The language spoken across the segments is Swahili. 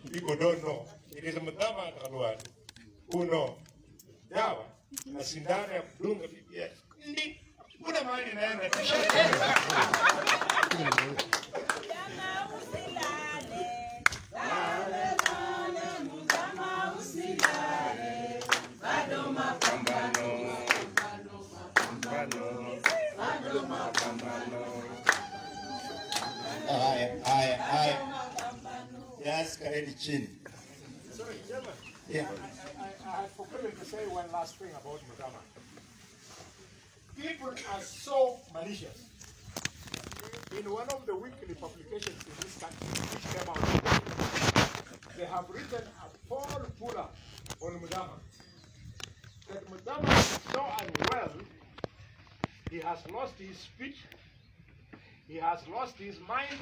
People don't know. It is a Madama Kalwani who know. Dawa, na sindano ya kudunga BBS. Ndi, kuna mahali naenda t-shirt. Yes, Kareli Chin. Sorry, Chairman. Yeah. I have forgotten to say one last thing about Madama. People are so malicious. In one of the weekly publications in this country, which came out today, they have written a poll puller on Madama. That Madama is so unwell, he has lost his speech, he has lost his mind,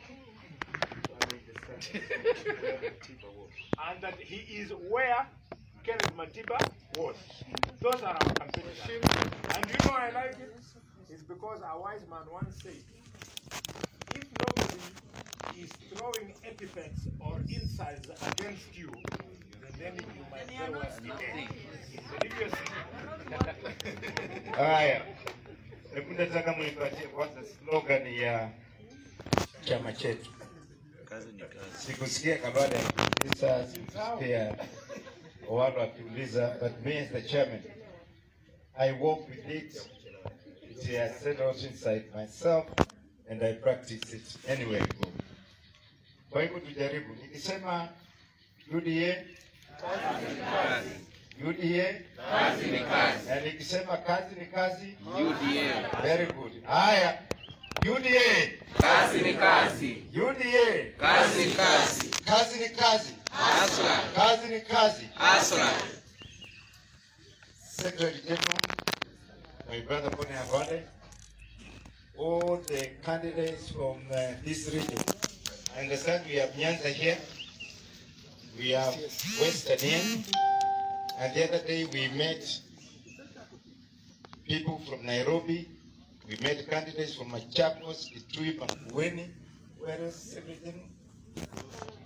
and that he is where Kenneth Matiba was. Those are our competitors. And you know I like it? It's because a wise man once said, if nobody is throwing epithets or insults against you, then you might very well be dead. If you see. Haya. Hebu nataka muipatie kwanza slogan ya chama chetu. Sikusikia kabla ya kuuliza, sikusikia watu wakiuliza, but me as the chairman, I work with it. It has settled inside myself and I practice it anywhere I go. Kwa hivyo tujaribu. Nikisema UDA, UDA, kazi ni kazi. Na nikisema kazi ni kazi, UDA. Very good. Haya. UDA. Kazi ni kazi. UDA. Kazi ni kazi. Kazi ni kazi. Asla. Kazi ni kazi. Asla. Secretary General, my brother Kone Avade, all the candidates from this region. I understand we have Nyanza here, we have Western here, and the other day we met people from Nairobi, we met candidates from Machakos, Kitui, Makueni, where else, Secretary General?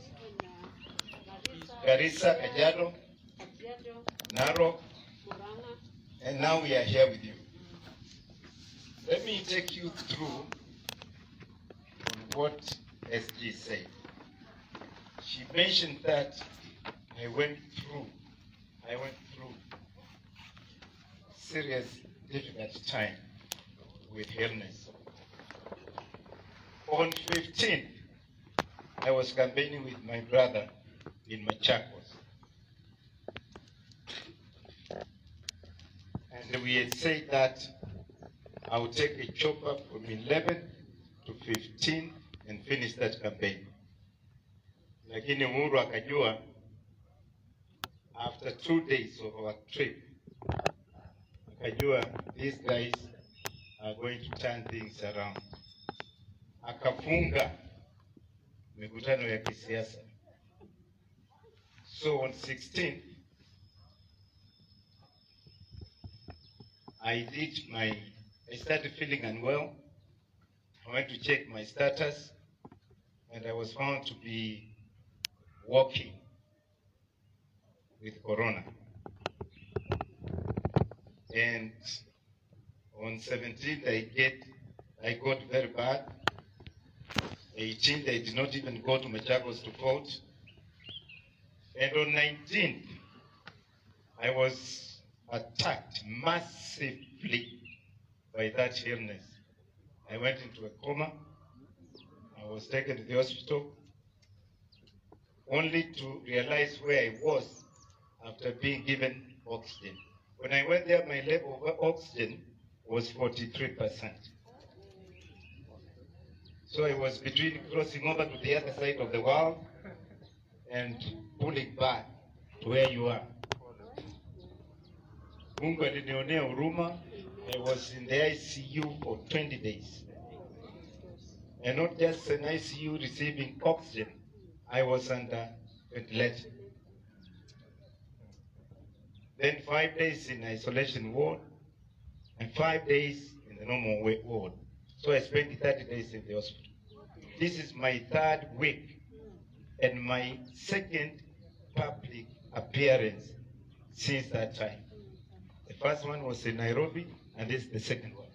Garissa, Kajiado, Narok, and now we are here with you. Let me take you through on what SG said. She mentioned that I went through serious, difficult time with illness. On 15th, I was campaigning with my brother in Machakos. And we had said that I would take a chopper from 11 to 15 and finish that campaign. Lakini Uhuru akajua, after 2 days of our trip, akajua these guys are going to turn things around. Akafunga mikutano ya kisiasa. So on 16th, I started feeling unwell. I went to check my status, and I was found to be walking with corona. And on 17th, I got very bad. 18th, I did not even go to Machakos to vote. And on 19th, I was attacked massively by that illness. I went into a coma. I was taken to the hospital, only to realize where I was after being given oxygen. When I went there, my level of oxygen was 43%. So I was between crossing over to the other side of the world and pulling back to where you are. Mungu alinionea huruma. I was in the ICU for 20 days. And not just an ICU receiving oxygen, I was under ventilation. Then 5 days in isolation ward, and 5 days in the normal ward. So I spent 30 days in the hospital. This is my 3rd week. and my second public appearance since that time. The first one was in Nairobi, and this is the second one.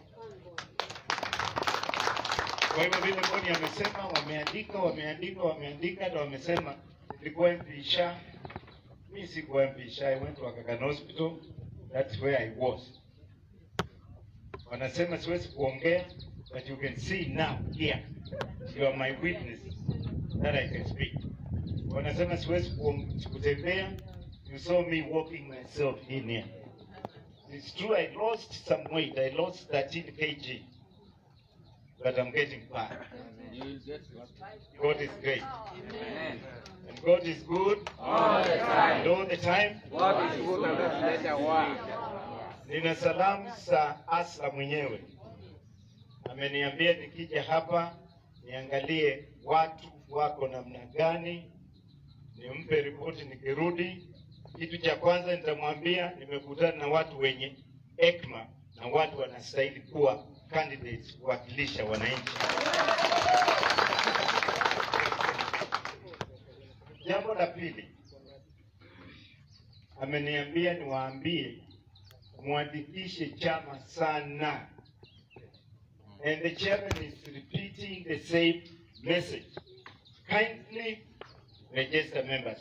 Kwa hivyo vile Boni amesema, wameandika na wamesema nilikuwa MP Sha. Mimi sikuwa MP Sha, I went to Aga Khan Hospital. That's where I was. Wanasema siwezi kuongea, but you can see now here. You are my witness that I can speak. Wanasema siwezi kutembea. You saw me walking myself in here. It's true I lost some weight. I lost 13 kg. But I'm getting back. God is great. Amen. And God is good All the time. and all the time. God is good and doesn't let a word. Nina salamu za Asla mwenyewe. Ameniambia nikija hapa niangalie watu wako namna gani, nimpe ripoti nikirudi. Kitu cha kwanza nitamwambia nimekutana na watu wenye hekima na watu wanastahili kuwa candidates kuwakilisha wananchi. Jambo la pili, ameniambia niwaambie muandikishe chama sana. And the chairman is repeating the same message. Kindly register members.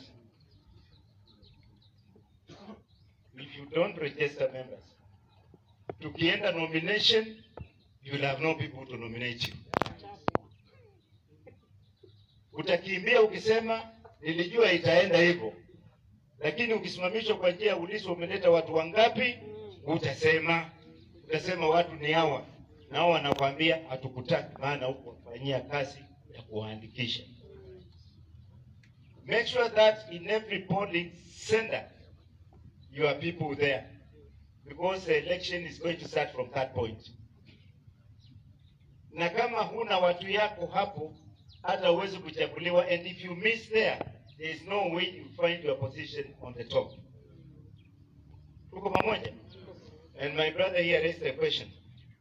If you don't register members, tukienda nomination, you will have no people to nominate you. Utakimbia ukisema nilijua itaenda hivyo, lakini ukisimamishwa kwa njia ulizo umeleta watu wangapi, utasema watu ni hawa, na hao wanakuambia hatukutaki, maana huko kufanyia kazi ya kuandikisha. Make sure that in every polling center you are people there, because the election is going to start from that point. Na kama huna watu yako hapo, hata uwezi kuchaguliwa, and if you miss there is no way you find your position on the top. Tuko pamoja? And my brother here raised a question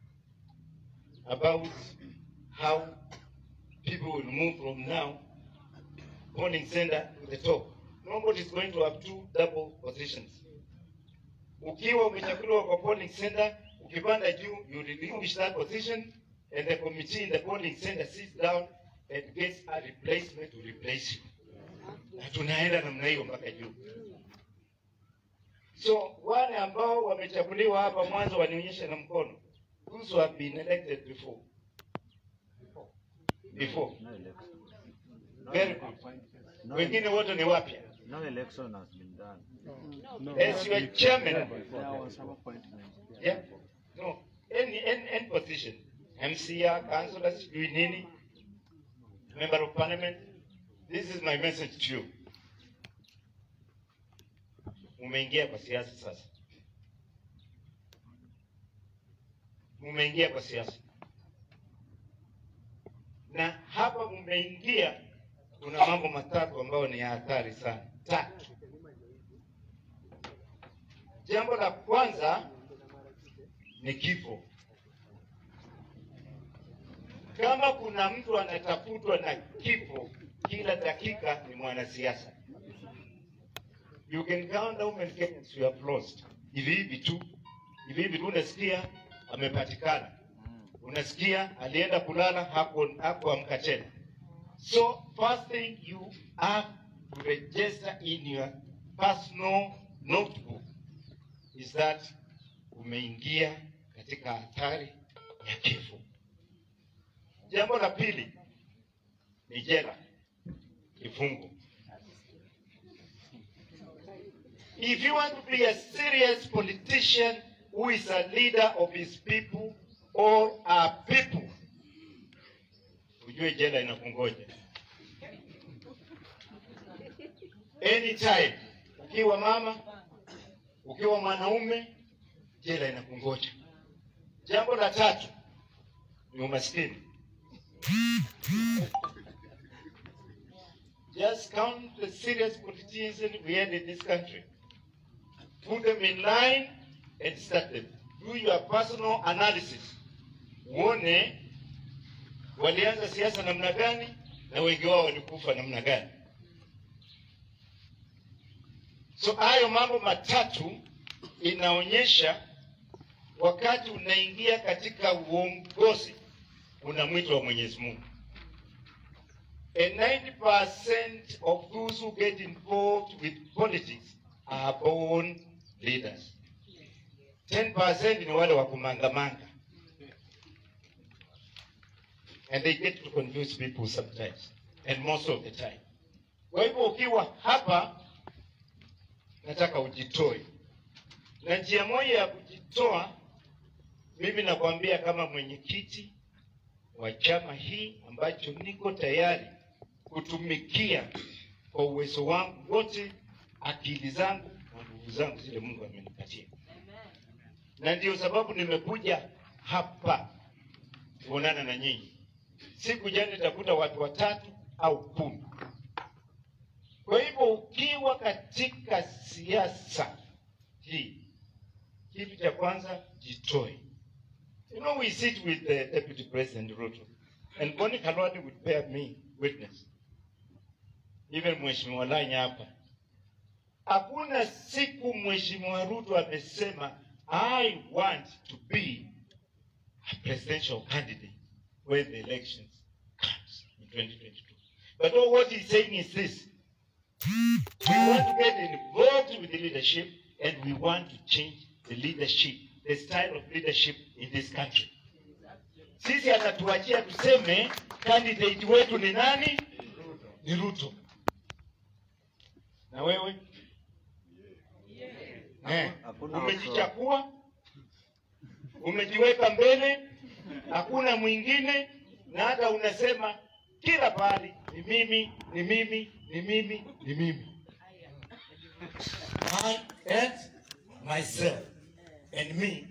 about how people will move from now polling center to the top. Nobody is going to have two double positions. Ukiwa umechaguliwa kwa polling center, ukipanda juu, you relinquish that position, and the committee in the polling center sits down and gets a replacement to replace you. Na tunaenda namna hiyo mpaka juu. So wale ambao wamechaguliwa hapa mwanzo wanionyeshe na mkono. Those who have been elected before. Very good. Wengine wote ni wapya. No election has been done. As your chairman. There was some appointment. Yeah. No. Any position. MCA, councillors, nini, member of parliament. This is my message to you. Mumeingia kwa siasa sasa. Mumeingia kwa siasa. Na hapa mumeingia, kuna mambo matatu ambayo ni hatari sana. Tatu. Jambo la kwanza ni kifo. Kama kuna mtu anatafutwa na kifo kila dakika, ni mwanasiasa. You can count how many Kenyans you have lost. Hivi tu unasikia amepatikana. Unasikia alienda kulala hakuamka tena. So first thing you have to register in your personal notebook is that umeingia katika hatari ya kifo. Jambo la pili ni jela, kifungo. If you want to be a serious politician who is a leader of his people or a people, ujue jela inakungoja. Anytime, ukiwa mama, ukiwa mwanaume, jela inakungoja. Jambo la tatu ni umaskini. Just count the serious politicians we had in this country. Put them in line and start them. Do your personal analysis. Uone walianza siasa namna gani na wengi wao walikufa namna gani? So hayo mambo matatu inaonyesha wakati unaingia katika uongozi una mwito wa Mwenyezi Mungu. And 90% of those who get involved with politics are born leaders. 10% ni wale wa kumangamanga. And they get to confuse people sometimes, and most of the time. Kwa hivyo ukiwa hapa, nataka ujitoe. Na njia moja ya kujitoa, mimi nakwambia kama mwenyekiti wa chama hii ambacho niko tayari kutumikia kwa uwezo wangu wote, akili zangu na nguvu zangu zile Mungu amenipatia. Na ndio sababu nimekuja hapa kuonana na nyinyi. Siku jana nitakuta watu 3 au 10. Kwa hivyo ukiwa katika siasa hii, kitu cha kwanza jitoe. You know, we sit with the Deputy President Ruto, and Bonnie Kalwadi would bear me witness. Even Mheshimiwa Lanya hapa. Hakuna siku Mheshimiwa Ruto amesema I want to be a presidential candidate when the elections comes in 2022. But all what he's saying is this: we want to get involved with the leadership, and we want to change the leadership, the style of leadership in this country. Sisi anatuachia tuseme candidate wetu ni nani? Ni Ruto. Na wewe? Umejichakua, umejiweka mbele, hakuna mwingine, na hata unasema kila pahali ni mimi, ni mimi, ni mimi, ni mimi. I and myself and me,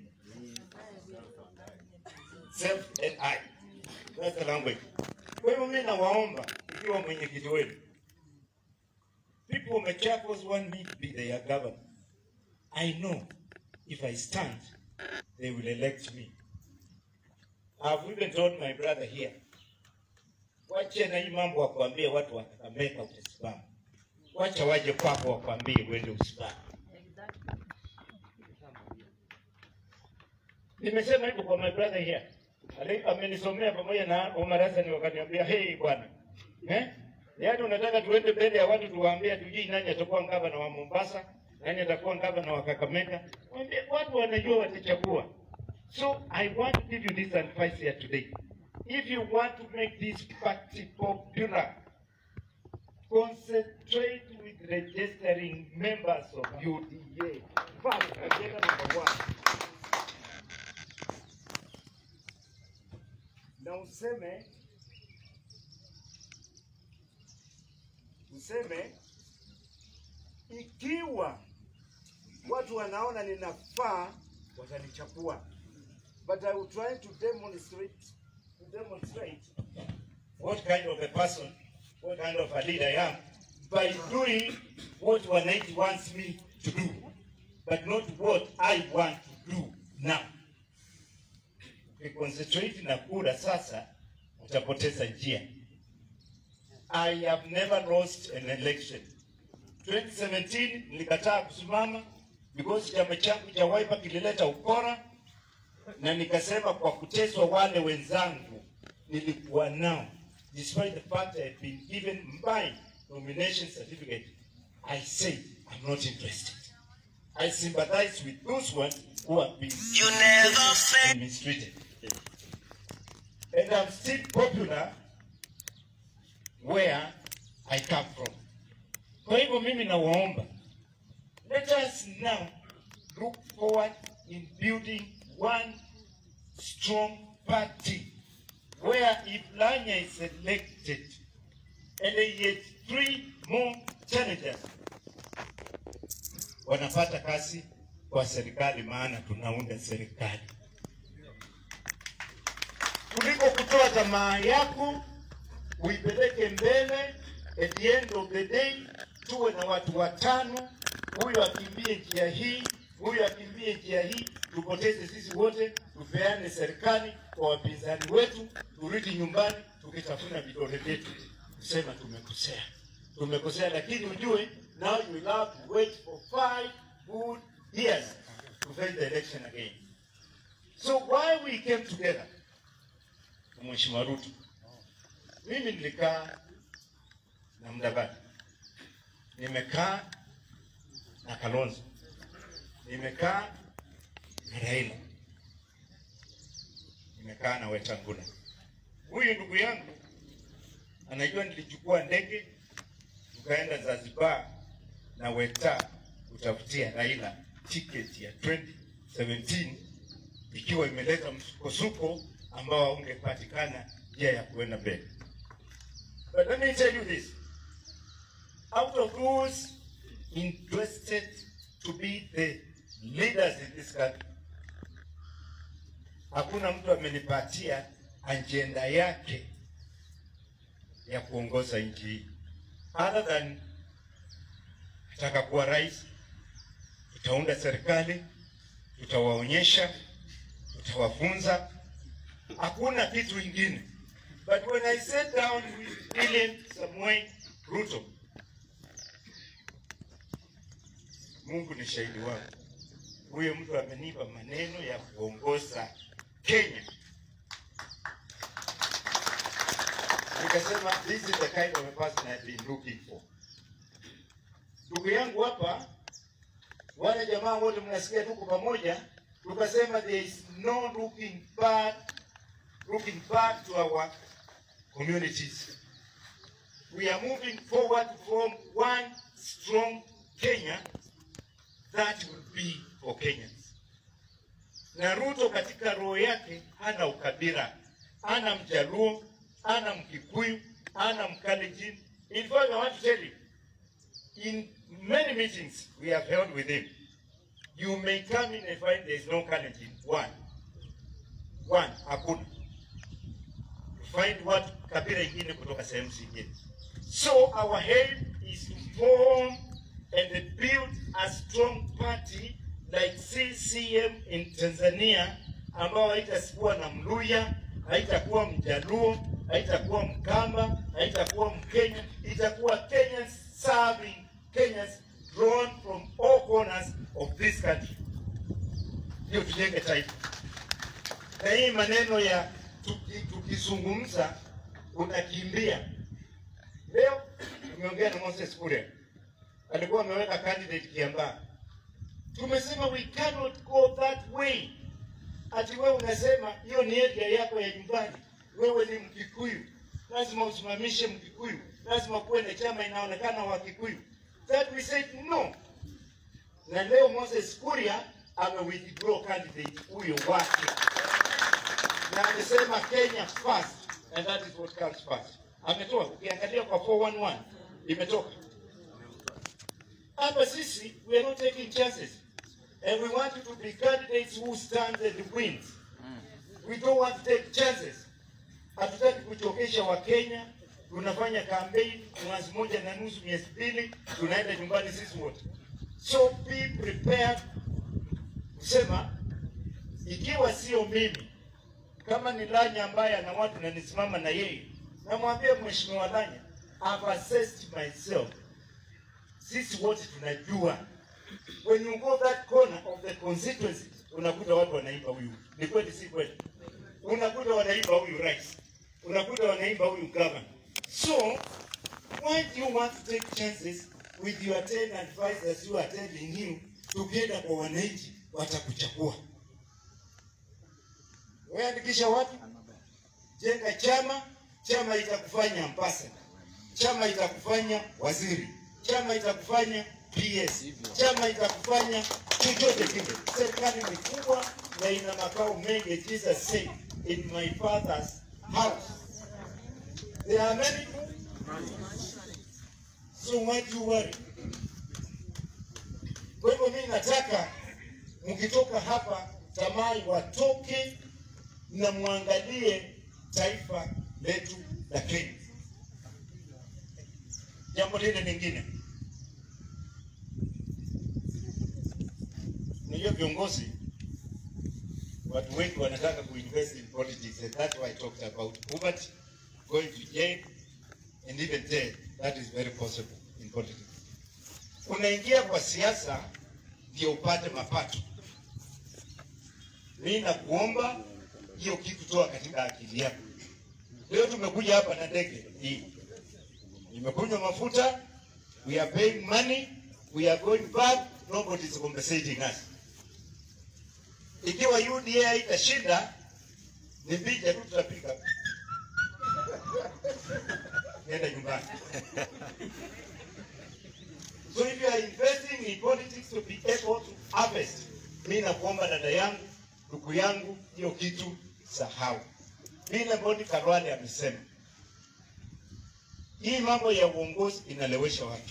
self and I. That's the language. Kwa hivyo mimi nawaomba, ikiwa mwenyekiti wenu, people of Machakos want me to be their governor. I know if I stand, they will elect me. I've even told my brother here, wacha na hii mambo wakuambie watu watakameka utasimama. Wacha waje kwako wakuambie uende usimame. Nimesema hivyo kwa my brother here. Amenisomea pamoja na Omar Hassan, wakaniambia, hey bwana, yaani unataka tuende mbele ya watu tuwaambie tujui nani atakuwa gavana wa Mombasa, nani atakuwa gavana wa Kakamega? Watu wanajua watachagua. So I want to give you this advice here today. If you want to make this party popular, concentrate with registering members of UDA. First, agenda number 1. Na useme ikiwa watu wanaona ninafaa watanichagua, but I will try to demonstrate what kind of a person, what kind of a leader I am by doing what Wananchi wants me to do, but not what I want to do now. Concentrate na kura sasa, utapoteza njia. I have never lost an election. 2017 nilikataa kusimama because chama changu cha Wiper kilileta ukora, na nikasema kwa kuteswa wale wenzangu nilikuwa nao, despite the fact I had been given my nomination certificate. I said I'm not interested. I sympathize with those ones who have been mistreated. And I'm still popular where I come from. Kwa hivyo mimi nawaomba, let us now look forward in building one strong party where if Lanya is elected and they get 3 more challengers, wanapata kazi kwa serikali, maana tunaunda serikali. Kuliko kutoa tamaa yako uipeleke mbele, at the end of the day tuwe na watu 5, huyu akimbie njia hii, huyu akimbie njia hii, tupoteze sisi wote, tupeane serikali kwa wapinzani wetu, turudi nyumbani tukitafuna vidole vyetu. kusema tumekosea, lakini ujue now you will have to wait for 5 good years to face the election again. So why we came together, Mheshimiwa Ruto, mimi nilikaa na Mudavadi, nimekaa na Kalonzo, nimekaa na Raila, nimekaa na Wetangula. Huyu ndugu yangu anajua nilichukua ndege tukaenda Zanzibar na Weta kutafutia Raila tiketi ya 2017 ikiwa imeleta msukosuko ambao ungepatikana njia ya kuenda mbele. But let me tell you this. Out of those interested to be the leaders in this country, hakuna mtu amenipatia ajenda yake ya kuongoza nchi hii. Other than nataka kuwa rais, tutaunda serikali, tutawaonyesha, tutawafunza. Hakuna kitu ingine. But when I sat down with William Samoei Ruto, Mungu ni shahidi wangu, huyo mtu amenipa maneno ya kuongoza Kenya. Nikasema this is the kind of a person I've been looking for. Ndugu yangu hapa, wale jamaa wote mnasikia tuko pamoja, tukasema there is no looking back to our communities. We are moving forward to form one strong Kenya that will be for Kenyans. Na Ruto katika roho yake hana ukabila, hana Mjaluo, hana Mkikuyu, hana Mkalenjin. In fact, I want to tell you, in many meetings we have held with him, you may come in and find there is no Kalenjin. One, hakuna. Find what kabila ingine kutoka sehemu zingine. So our aim is to form and build a strong party like CCM in Tanzania, ambao haitakuwa na Mluya, haitakuwa Mjaluo, haitakuwa Mkamba, haitakuwa Mkenya, itakuwa Kenyans serving Kenyans drawn from all corners of this country. Ndio tujenge taifa. Na hii maneno ya tukizungumza unakimbia. Leo tumeongea na Moses Kuria, alikuwa ameweka candidate Kiambaa. Tumesema we cannot go that way. Ati wewe unasema hiyo ni area yako ya nyumbani, wewe ni Mkikuyu, lazima usimamishe Mkikuyu, lazima kuwe na chama inaonekana wa Kikuyu. That we said no. Na leo Moses Kuria ame-withdraw candidate huyo wake, na amesema Kenya first, and that is what comes first. Ametoa, ukiangalia kwa 411 imetoka hapa. Sisi we are not taking chances, and we want you to be candidates who stand and win. We don't want to take chances. Hatutaki kuchokesha wa Kenya. Tunafanya campaign mwezi moja na nusu, miezi mbili, tunaenda nyumbani sisi wote. So be prepared kusema ikiwa sio mimi, kama ni Lanya ambaye ana watu na nisimama na yeye, namwambia Mheshimiwa Lanya, I've assessed myself. Sisi wote tunajua. When you go that corner of the constituency, unakuta watu wanaimba huyu. Ni kweli si kweli? Unakuta wanaimba huyu rais. Unakuta wanaimba huyu governor. So, why do you want to take chances with your 10 advisors who are telling you together kwa wananchi watakuchagua? Wewe andikisha watu, jenga chama, chama itakufanya ambassador, chama itakufanya waziri, chama itakufanya PS, chama itakufanya chochote kile. Serikali ni kubwa na ina makao mengi. Jesus said, in my father's house there are many. So why do you worry? Kwa hivyo mimi nataka mkitoka hapa Tamai watoke na muangalie taifa letu la Kenya. Jambo lile lingine, unajua viongozi, watu wengi wanataka kuinvest in politics, and that's why I talked about poverty, going to jail, and even there, that is very possible in politics. Unaingia kwa siasa ndio upate mapato. Mimi nakuomba hiyo kitu toa katika akili yako. Leo tumekuja hapa na ndege hii. Nimekunywa mafuta, we are paying money, we are going back, nobody is compensating us. Ikiwa UDA itashinda, ni picha tu tutapika. Nenda nyumbani. So if you are investing in politics to be able to harvest, mimi nakuomba dada yangu, ndugu yangu, hiyo kitu sahau. Vile Boni Khalwale amesema, hii mambo ya uongozi inalewesha watu.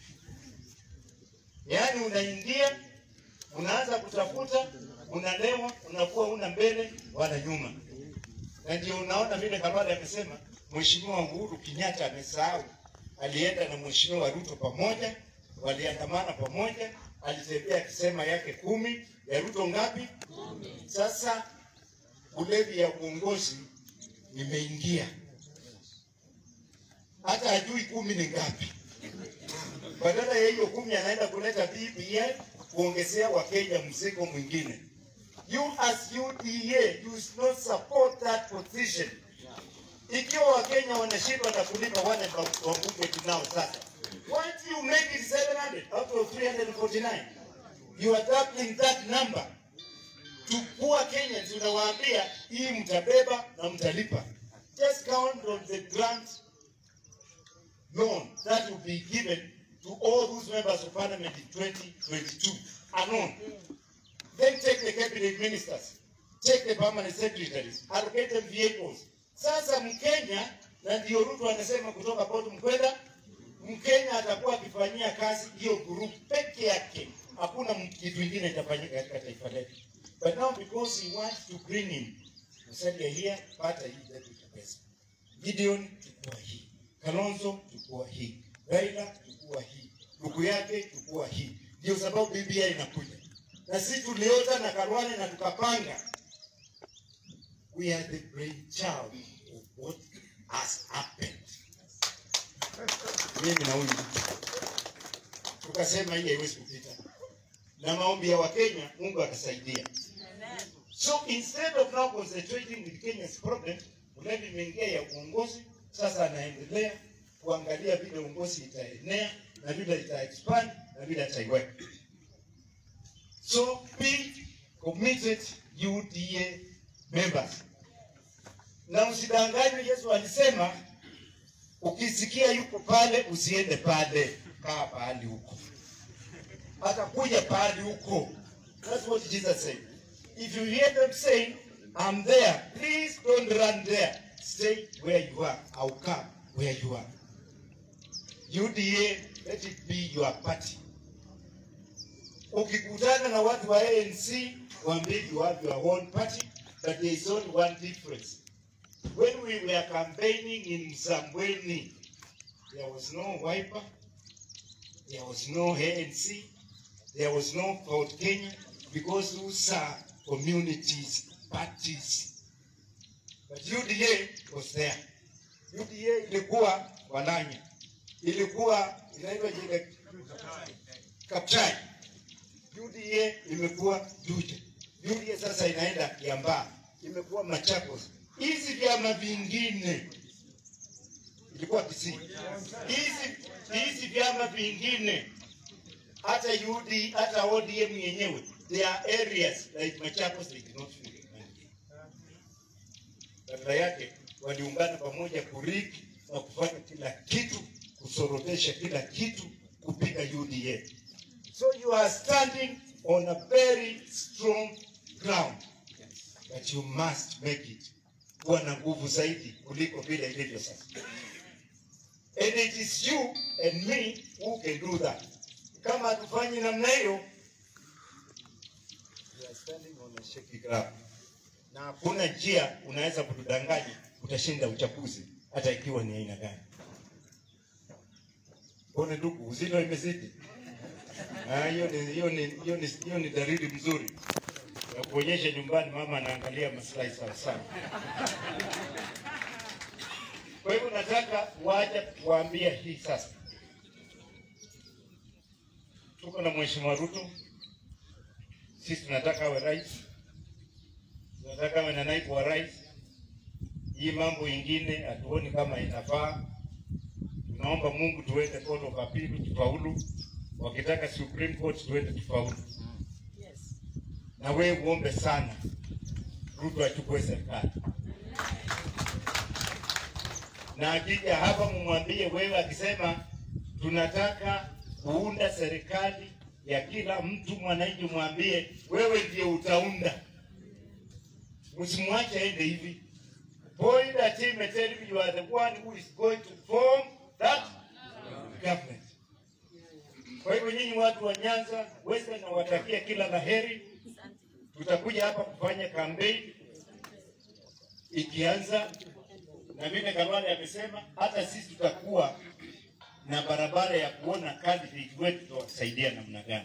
Yaani unaingia, unaanza kutafuta, unalewa, unakuwa una mbele wala nyuma. Na ndio unaona vile Khalwale amesema, Mheshimiwa Uhuru Kenyatta amesahau. Alienda na Mheshimiwa Ruto pamoja, waliandamana pamoja, alitembea akisema yake 10, ya Ruto ngapi? 10. Sasa ulevi ya uongozi imeingia. Hata hajui 10 ni ngapi. Badala ya hiyo 10 anaenda kuleta BBI kuongezea Wakenya mzigo mwingine. You as UDA, you should not support that position. Ikiwa Wakenya wanashindwa na kulipa wale wabunge tunao sasa, why do you make it 700 out of 349? You are doubling that number. To poor Kenyans, unawaambia hii mtabeba na mtalipa. Just count on the grant loan that will be given to all those members of parliament in 2022 alone. Then take the cabinet ministers, take the permanent secretaries, allocate them vehicles. Sasa Mkenya, na ndio Ruto anasema kutoka bottom kwenda, Mkenya atakuwa akifanyia kazi hiyo group peke yake. Hakuna kitu kingine kitafanyika katika taifa letu. But now because he wants to bring in, Musalia here, pata hii deputy president. Gideon chukua hii. Kalonzo chukua hii. Raila chukua hii. Ndugu yake chukua hii. Ndio sababu BBI inakuja. Na sisi tuliota na Khalwale na tukapanga. We are the brainchild of what has happened. Mimi na huyu tukasema hii haiwezi kupita. Na maombi ya Wakenya Mungu atasaidia. So instead of now concentrating with Kenya's problem, ulevi imeingia ya uongozi, sasa anaendelea kuangalia vile uongozi itaenea na vile ita-expand na vile itaiweka. So be committed UDA members. Na usidanganywe, Yesu alisema ukisikia yuko pale usiende pale, kaa pale huko. Atakuja pale huko. That's what Jesus said. If you hear them saying, I'm there, please don't run there. Stay where you are. I'll come where you are. UDA, let it be your party. Ukikutana na watu wa ANC, waambie you have your own party, but there is only one difference. When we were campaigning in Msambweni, there was no Wiper, there was no ANC, there was no Ford Kenya, because those are communities, parties. But UDA was there. UDA ilikuwa Walanya, ilikuwa inaitwa jina Kapchai. UDA imekuwa Juja. UDA sasa inaenda Kiambaa, imekuwa Machakos. Hizi vyama vingine ilikuwa Kisii. Hizi vyama vingine hata UD, hata ODM yenyewe, there are areas like Machakos they did not feel it. Badala yake waliungana pamoja kuriki na kufanya kila kitu, kusorotesha kila kitu, kupiga UDA. So you are standing on a very strong ground, but you must make it kuwa na nguvu zaidi kuliko vile ilivyo sasa. And it is you and me who can do that. Kama tufanyi namna hiyo, we are standing on a shaky ground. Na hakuna njia unaweza kutudanganya utashinda uchaguzi hata ikiwa ni aina gani. Pone ndugu, uzito imezidi. Hiyo ni dalili mzuri ya kuonyesha nyumbani mama anaangalia maslahi sawa sawa. Kwa hivyo nataka waje kuambia hii sasa. Tuko na Mheshimiwa Ruto. Sisi tunataka awe rais. Tunataka awe na naibu wa rais. Hii mambo ingine hatuoni kama inafaa. Tunaomba Mungu tuweke court of appeal tufaulu. Wakitaka Supreme Court tuweke tufaulu. Na wewe uombe sana Ruto achukue serikali. Na akija hapa mumwambie wewe akisema tunataka kuunda serikali ya kila mtu mwananchi, mwambie wewe ndiye utaunda. Msimwache aende hivi. Point at him and tell him you are the one who is going to form that government. Kwa hivyo nyinyi watu wa Nyanza, Western, nawatakia kila laheri. Tutakuja hapa kufanya campaign ikianza, na mimi Kalwale amesema hata sisi tutakuwa na barabara ya kuona candidate wetu tuwasaidia namna gani.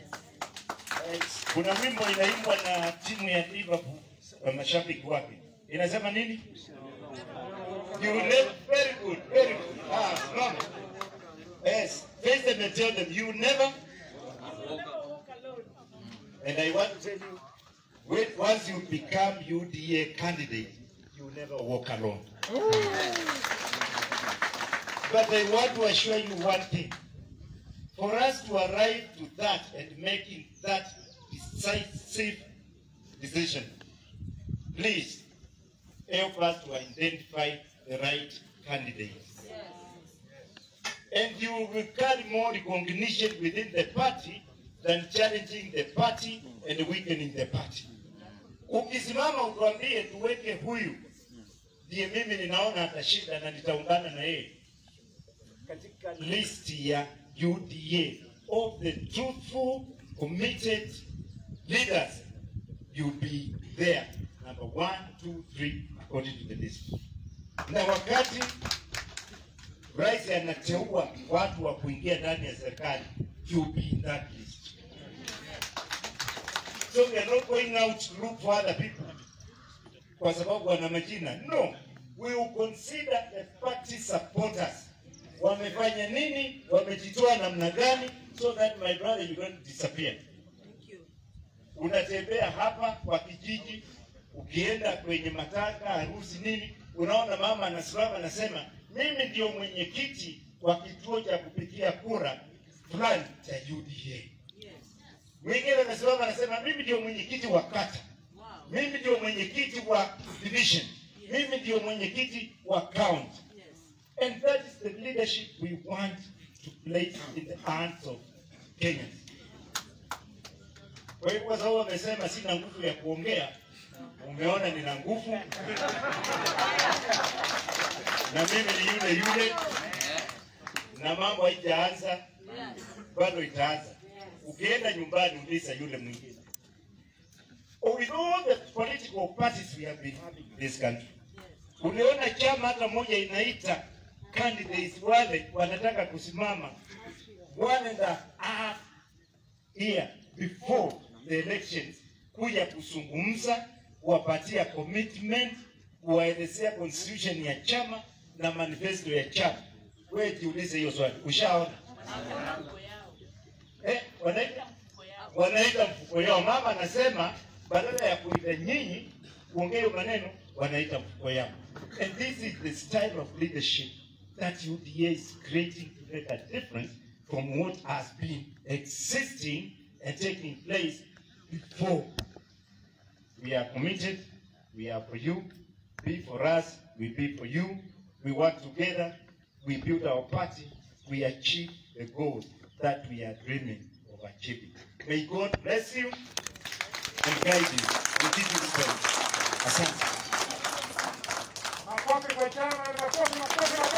Kuna wimbo inaimbwa na timu ya Liverpool wa mashabiki wake. Inasema nini? You live very good, very good. No. Yes, face them and tell them you never walk alone. And I want to tell you, once you become UDA candidate, you never walk alone. But I want to assure you one thing. For us to arrive to that and making that decisive decision, please help us to identify the right candidates. And you will carry more recognition within the party than challenging the party and weakening the party. Ukisimama utuambie tuweke huyu, ndiye mimi ninaona atashinda na nitaungana na yeye katika list ya UDA of the truthful, committed leaders, you'll be there. Number 1, 2, 3 according to the list. Na wakati rais anateua watu wa kuingia ndani ya serikali, you'll be in that list. So we are not going out to look for other people kwa sababu wana majina. No, we will consider the party supporters. Wamefanya nini? Wamejitoa namna gani? So that my brother, you don't disappear. Thank you. Unatembea hapa kwa kijiji, ukienda kwenye matanga, harusi nini, unaona mama anasimama anasema, mimi ndio mwenyekiti wa kituo cha kupigia kura fulani cha UDA. Mwingine anasimama anasema, mimi ndio mwenyekiti wa kata. Mimi ndio mwenyekiti wa division. Mimi ndio mwenyekiti wa county. And that is the leadership we want to place in the hands of Kenyans. Kwa hiyo kwa sababu wamesema sina nguvu ya kuongea, umeona nina nguvu. Na mimi ni yule na mambo haijaanza, bado itaanza. Ukienda nyumbani uliza yule mwingine. With all the political parties we have been having in this country, uliona chama hata moja inaita candidates wale wanataka kusimama 1.5 years before the elections kuja kuzungumza, kuwapatia commitment, kuwaelezea constitution ya chama na manifesto ya chama. Wewe jiulize hiyo swali. Ushaona? Wanaita mfuko yao. Mama anasema badala ya kuita nyinyi kuongea maneno wanaita mfuko yao. And this is the style of leadership that UDA is creating to make a difference from what has been existing and taking place before. We are committed. We are for you. Be for us. We be for you. We work together. We build our party. We achieve the goals that we are dreaming of achieving. May God bless you and guide you. We give you strength. Asante. Makofi kwa chama, makofi.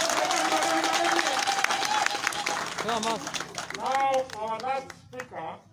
Now, our last speaker